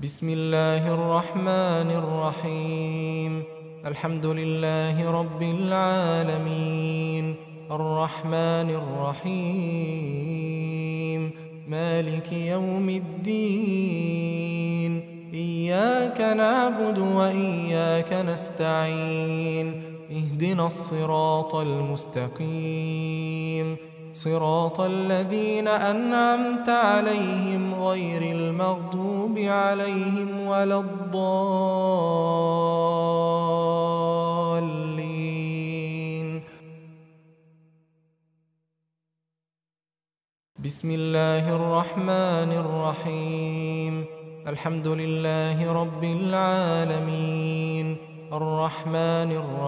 بسم الله الرحمن الرحيم. الحمد لله رب العالمين، الرحمن الرحيم، مالك يوم الدين. إياك نعبد وإياك نستعين، اهدنا الصراط المستقيم، صراط الذين أنعمت عليهم غير المغضوب عليهم ولا الضالين. بسم الله الرحمن الرحيم. الحمد لله رب العالمين، الرحمن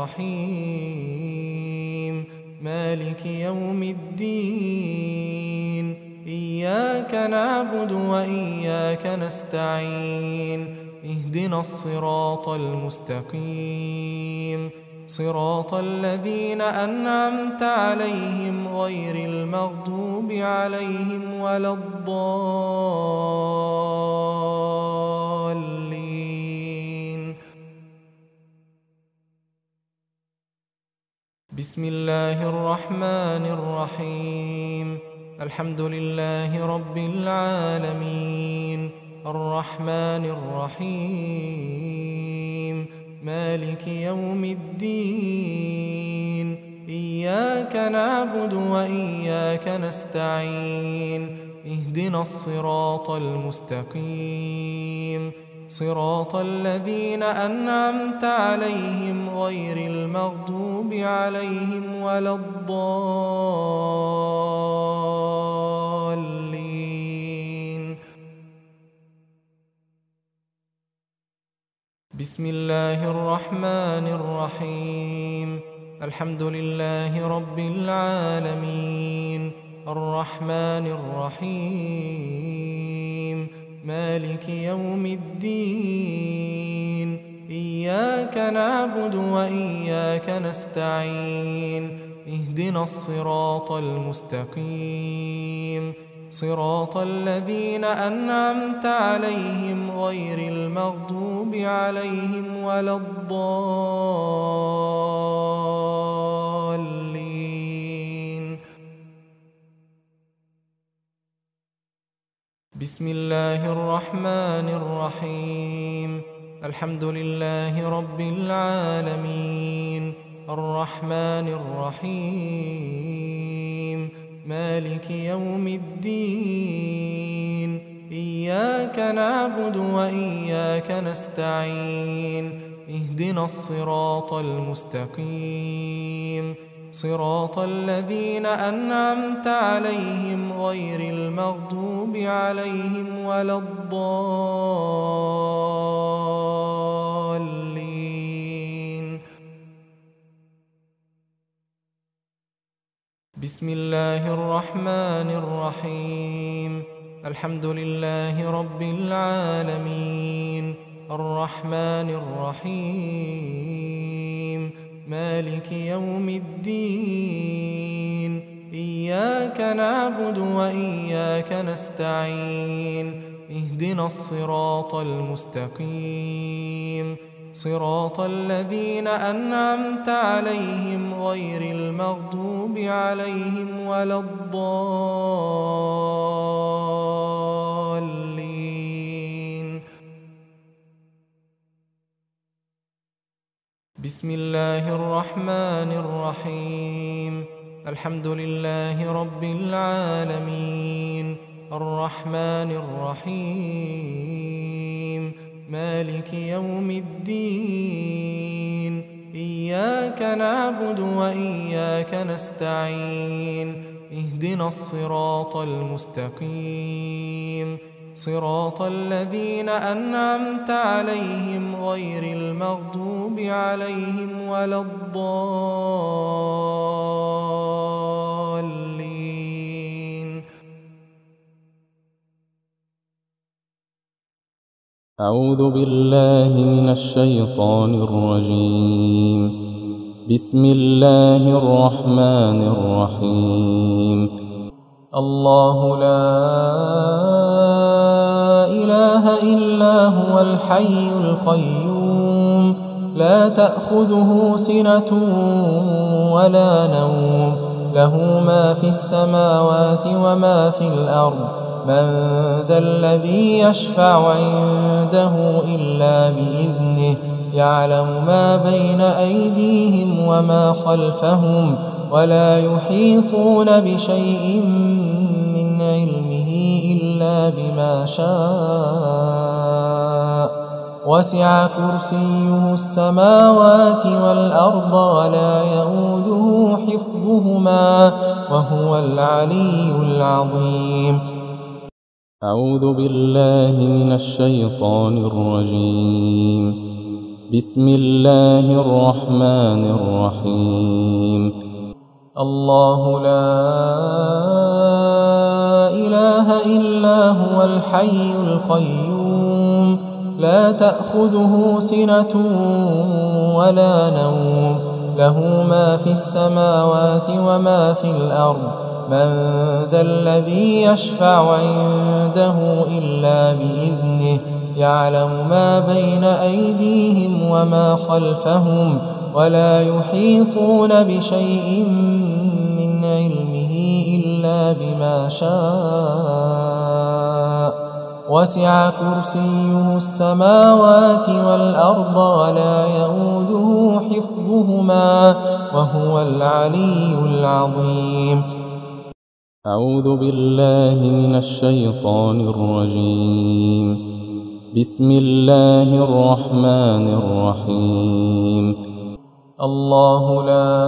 الرحيم، مالك يوم الدين. إياك نعبد وإياك نستعين، اهدنا الصراط المستقيم، صراط الذين أنعمت عليهم غير المغضوب عليهم ولا الضالين. بسم الله الرحمن الرحيم. الحمد لله رب العالمين، الرحمن الرحيم، مالك يوم الدين. إياك نعبد وإياك نستعين، اهدنا الصراط المستقيم، صراط الذين أنعمت عليهم غير المغضوب عليهم ولا الضالين. بسم الله الرحمن الرحيم. الحمد لله رب العالمين، الرحمن الرحيم، مالك يوم الدين. إياك نعبد وإياك نستعين، اهدنا الصراط المستقيم، صراط الذين أنعمت عليهم غير المغضوب عليهم ولا الضالين. بسم الله الرحمن الرحيم. الحمد لله رب العالمين، الرحمن الرحيم، مالك يوم الدين. إياك نعبد وإياك نستعين، اهدنا الصراط المستقيم، صراط الذين أنعمت عليهم غير المغضوب عليهم ولا الضالين. بسم الله الرحمن الرحيم. الحمد لله رب العالمين، الرحمن الرحيم، مالك يوم الدين. إياك نعبد وإياك نستعين، اهدنا الصراط المستقيم، صراط الذين أنعمت عليهم غير المغضوب عليهم ولا الضالين. بسم الله الرحمن الرحيم. الحمد لله رب العالمين، الرحمن الرحيم، مالك يوم الدين. إياك نعبد وإياك نستعين، اهدنا الصراط المستقيم، صراط الذين أنعمت عليهم غير المغضوب عليهم ولا الضالين. أعوذ بالله من الشيطان الرجيم. بسم الله الرحمن الرحيم. الله لا إله إله إلا هو الحي القيوم لا تأخذه سنة ولا نوم له ما في السماوات وما في الأرض من ذا الذي يشفع عنده إلا بإذنه يعلم ما بين أيديهم وما خلفهم ولا يحيطون بشيء من علمه إلا بما شاء وسع كرسيه السماوات والأرض ولا يؤوده حفظهما وهو العلي العظيم. أعوذ بالله من الشيطان الرجيم. بسم الله الرحمن الرحيم. الله لا إله إلا هو الحي القيوم لا تأخذه سنة ولا نوم له ما في السماوات وما في الأرض من ذا الذي يشفع عنده إلا بإذنه يعلم ما بين أيديهم وما خلفهم ولا يحيطون بشيء من علمه إلا بما شاء وسع كرسيه السماوات والأرض ولا يؤوده حفظهما وهو العلي العظيم. أعوذ بالله من الشيطان الرجيم. بسم الله الرحمن الرحيم. الله لا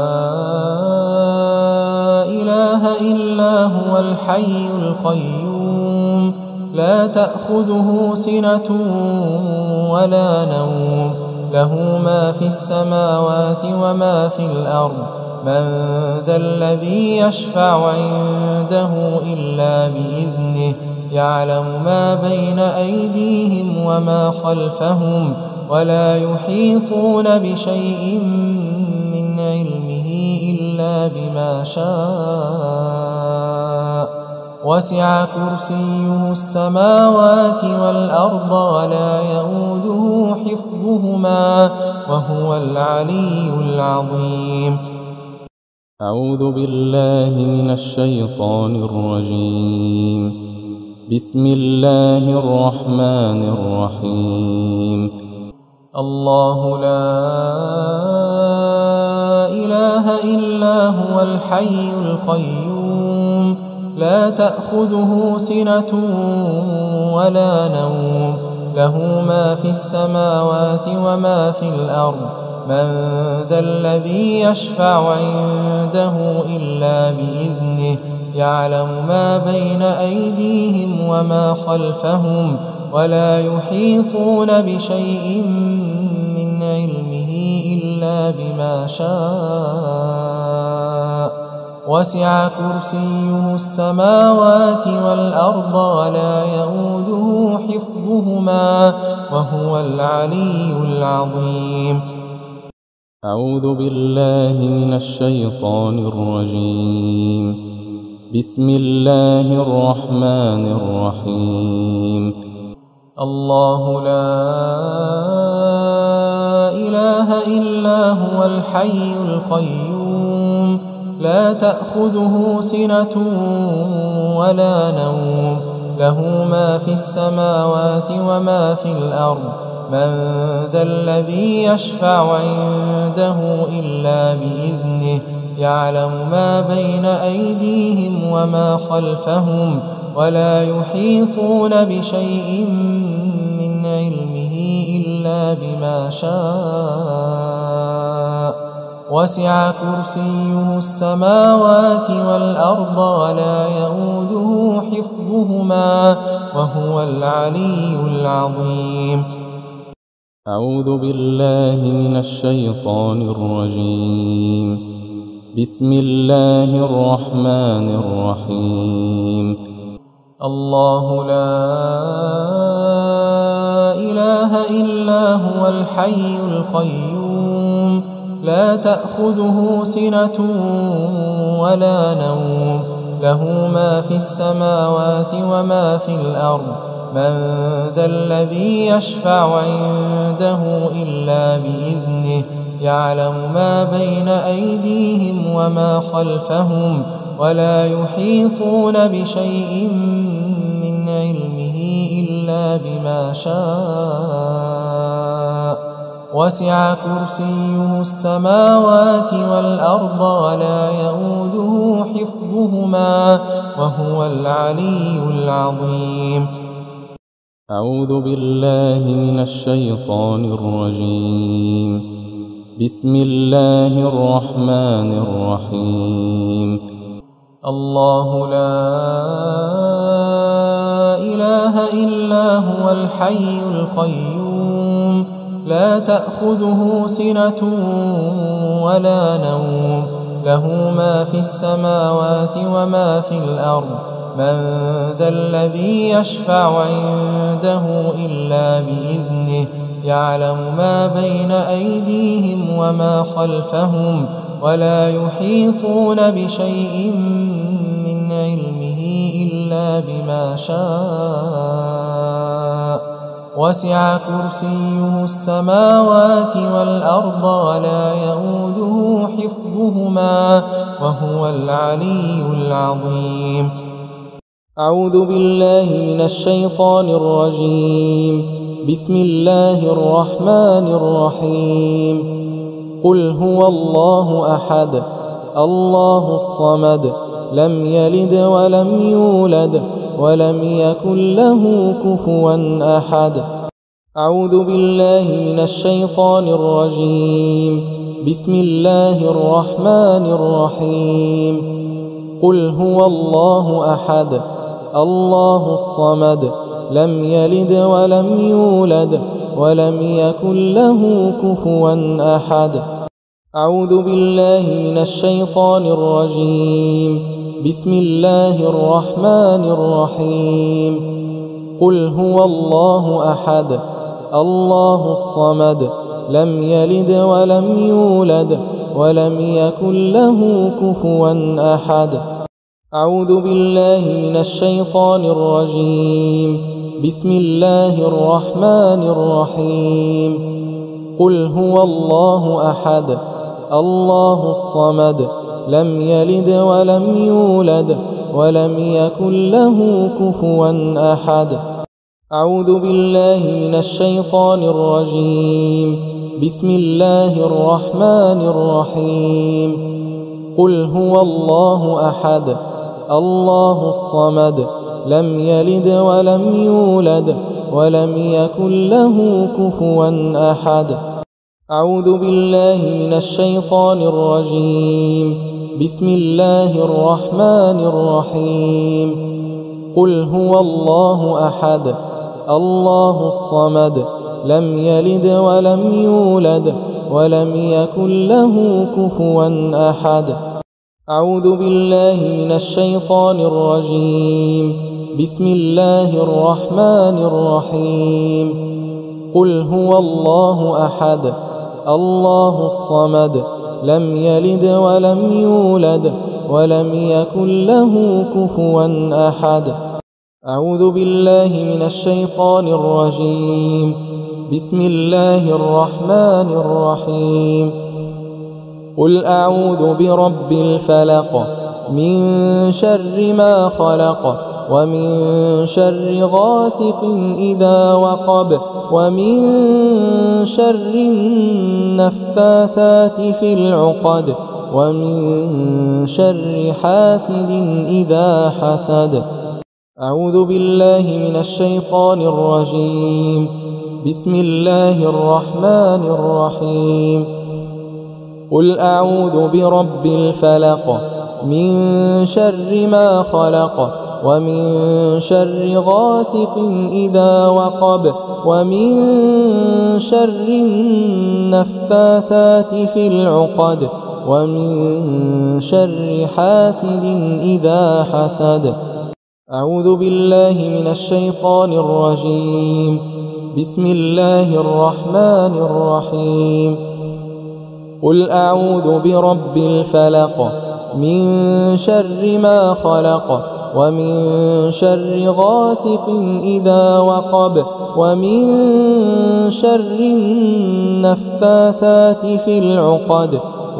إله إلا هو الحي القيوم لا تأخذه سنة ولا نوم له ما في السماوات وما في الأرض من ذا الذي يشفع عنده إلا بإذنه يعلم ما بين أيديهم وما خلفهم ولا يحيطون بشيء من علمه إلا بما شاء وسع كرسيه السماوات والأرض ولا يؤوده حفظهما وهو العلي العظيم. أعوذ بالله من الشيطان الرجيم. بسم الله الرحمن الرحيم. الله لا إله إلا هو الحي القيوم لا تأخذه سنة ولا نوم له ما في السماوات وما في الأرض من ذا الذي يشفع عنده إلا بإذنه يعلم ما بين أيديهم وما خلفهم ولا يحيطون بشيء من علمه إلا بما شاء وسع كرسيه السماوات والأرض ولا يؤوده حفظهما وهو العلي العظيم. أعوذ بالله من الشيطان الرجيم. بسم الله الرحمن الرحيم. الله لا إله إلا هو الحي القيوم لا تأخذه سنة ولا نوم له ما في السماوات وما في الأرض من ذا الذي يشفع عنده إلا بإذنه يعلم ما بين أيديهم وما خلفهم ولا يحيطون بشيء من علمه إلا بما شاء وسع كرسيه السماوات والأرض ولا يؤوده حفظهما وهو العلي العظيم. أعوذ بالله من الشيطان الرجيم. بسم الله الرحمن الرحيم. الله لا إله إلا هو الحي القيوم لا تأخذه سنة ولا نوم له ما في السماوات وما في الأرض من ذا الذي يشفع عنده إلا بإذنه يعلم ما بين أيديهم وما خلفهم ولا يحيطون بشيء من علمه إلا بما شاء وسع كرسيه السماوات والأرض ولا يئوده حفظهما وهو العلي العظيم. أعوذ بالله من الشيطان الرجيم. بسم الله الرحمن الرحيم. الله لا إله إلا هو الحي القيوم لا تأخذه سنة ولا نوم له ما في السماوات وما في الأرض من ذا الذي يشفع عنده إلا بإذنه يعلم ما بين أيديهم وما خلفهم ولا يحيطون بشيء من علمه إلا بما شاء وسع كرسيه السماوات والأرض ولا يئوده حفظهما وهو العلي العظيم. أعوذ بالله من الشيطان الرجيم. بسم الله الرحمن الرحيم. قل هو الله أحد الله الصمد لم يلد ولم يولد ولم يكن له كفوا أحد. أعوذ بالله من الشيطان الرجيم. بسم الله الرحمن الرحيم. قل هو الله أحد الله الصمد لم يلد ولم يولد ولم يكن له كفوا أحد. أعوذ بالله من الشيطان الرجيم. بسم الله الرحمن الرحيم. قل هو الله أحد الله الصمد لم يلد ولم يولد ولم يكن له كفوا أحد. أعوذ بالله من الشيطان الرجيم. بسم الله الرحمن الرحيم. قل هو الله أحد الله الصمد لم يلد ولم يولد ولم يكن له كفوا أحد. أعوذ بالله من الشيطان الرجيم. بسم الله الرحمن الرحيم. قل هو الله أحد الله الصمد لم يلد ولم يولد ولم يكن له كفوا أحد. أعوذ بالله من الشيطان الرجيم. بسم الله الرحمن الرحيم. قل هو الله أحد الله الصمد لم يلد ولم يولد ولم يكن له كفوا أحد. أعوذ بالله من الشيطان الرجيم. بسم الله الرحمن الرحيم. قل هو الله أحد الله الصمد لم يلد ولم يولد ولم يكن له كفوا أحد. أعوذ بالله من الشيطان الرجيم. بسم الله الرحمن الرحيم. قل أعوذ برب الفلق من شر ما خلق ومن شر غاسق إذا وقب ومن شر النفاثات في العقد ومن شر حاسد إذا حسد. أعوذ بالله من الشيطان الرجيم. بسم الله الرحمن الرحيم. قل أعوذ برب الفلق من شر ما خلق ومن شر غاسق إذا وقب ومن شر النفاثات في العقد ومن شر حاسد إذا حسد. أعوذ بالله من الشيطان الرجيم. بسم الله الرحمن الرحيم. قل أعوذ برب الفلق من شر ما خلق ومن شر غاسق إذا وقب ومن شر النفاثات في العقد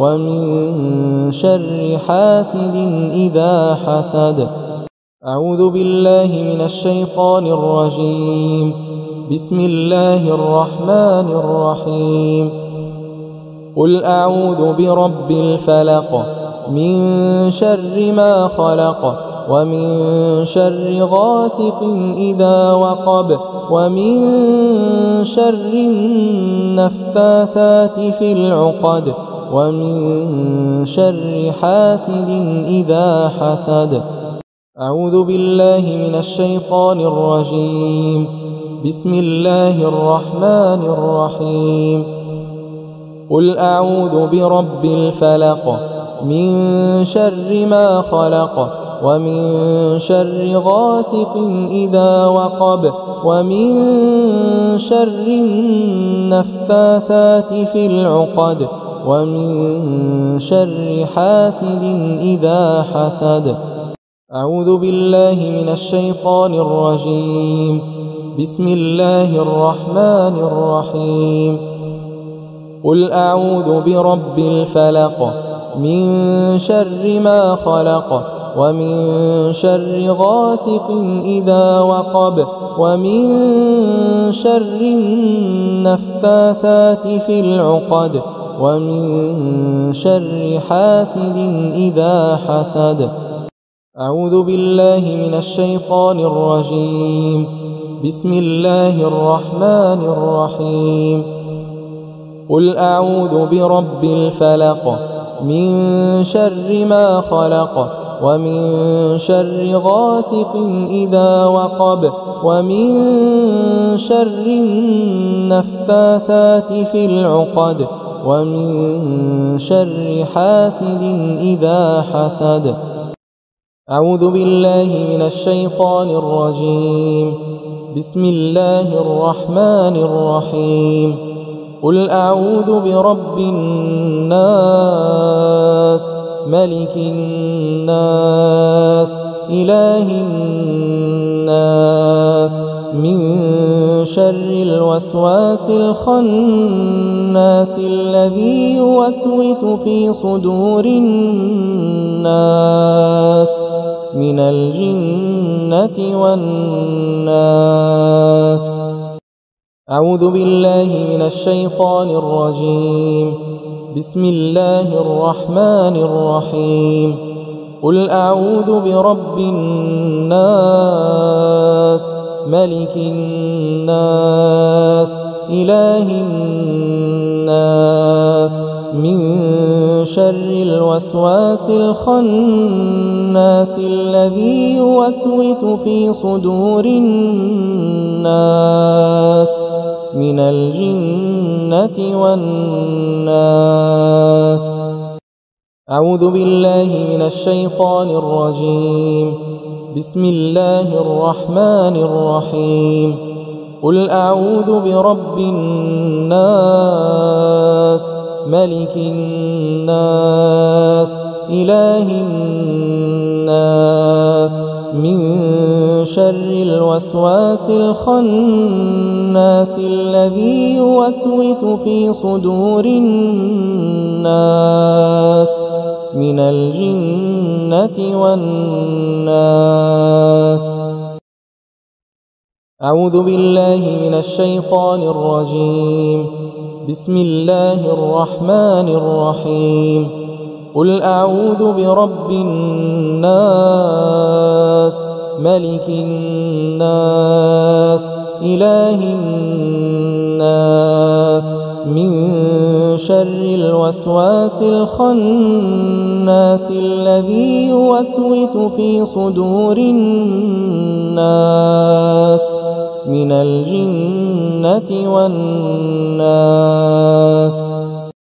ومن شر حاسد إذا حسد. أعوذ بالله من الشيطان الرجيم. بسم الله الرحمن الرحيم. قل أعوذ برب الفلق من شر ما خلق ومن شر غاسق إذا وقب ومن شر النفاثات في العقد ومن شر حاسد إذا حسد. أعوذ بالله من الشيطان الرجيم. بسم الله الرحمن الرحيم. قل أعوذ برب الفلق من شر ما خلق ومن شر غاسق إذا وقب ومن شر النفاثات في العقد ومن شر حاسد إذا حسد. أعوذ بالله من الشيطان الرجيم. بسم الله الرحمن الرحيم. قل أعوذ برب الفلق من شر ما خلق ومن شر غاسق إذا وقب ومن شر النفاثات في العقد ومن شر حاسد إذا حسد. أعوذ بالله من الشيطان الرجيم. بسم الله الرحمن الرحيم. قل أعوذ برب الفلق من شر ما خلق ومن شر غاسق إذا وقب ومن شر النفاثات في العقد ومن شر حاسد إذا حسد. أعوذ بالله من الشيطان الرجيم. بسم الله الرحمن الرحيم. قل أعوذ برب الناس ملك الناس إله الناس من شر الوسواس الخناس الذي يوسوس في صدور الناس من الجنة والناس. أعوذ بالله من الشيطان الرجيم. بسم الله الرحمن الرحيم. قل أعوذ برب الناس ملك الناس إله الناس من شر الوسواس الخناس الذي يوسوس في صدور الناس من الجنة والناس. أعوذ بالله من الشيطان الرجيم. بسم الله الرحمن الرحيم. قل أعوذ برب الناس ملك الناس إله الناس من شر الوسواس الخناس الذي يوسوس في صدور الناس من الجنة والناس. أعوذ بالله من الشيطان الرجيم. بسم الله الرحمن الرحيم. قل أعوذ برب الناس ملك الناس إله الناس من شر الوسواس الخناس الذي يوسوس في صدور الناس من الجنة والناس.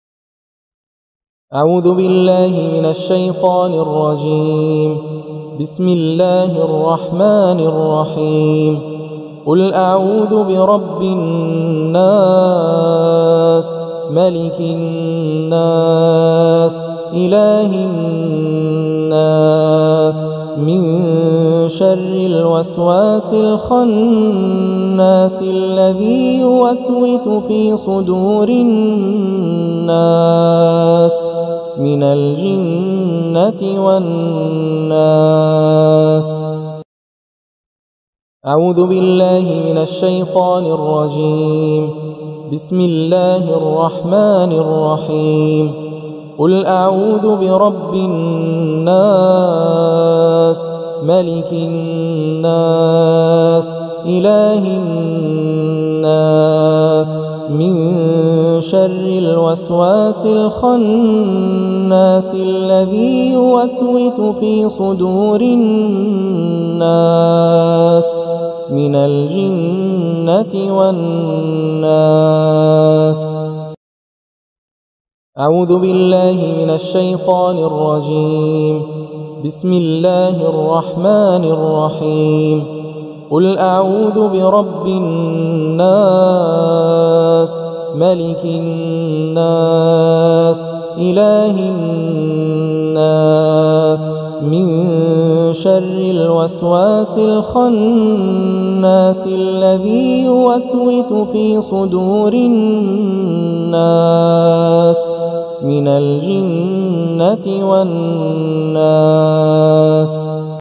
أعوذ بالله من الشيطان الرجيم. بسم الله الرحمن الرحيم. قل أعوذ برب الناس ملك الناس إله الناس من شر الوسواس الخناس الذي يوسوس في صدور الناس من الجنة والناس. أعوذ بالله من الشيطان الرجيم. بسم الله الرحمن الرحيم. قل أعوذ برب الناس ملك الناس إله الناس من شر الوسواس الخناس الذي يوسوس في صدور الناس من الجنة والناس. أعوذ بالله من الشيطان الرجيم. بسم الله الرحمن الرحيم. قل أعوذ برب الناس ملك الناس إله الناس من شر الوسواس الخناس الذي يوسوس في صدور الناس من الجنة والناس.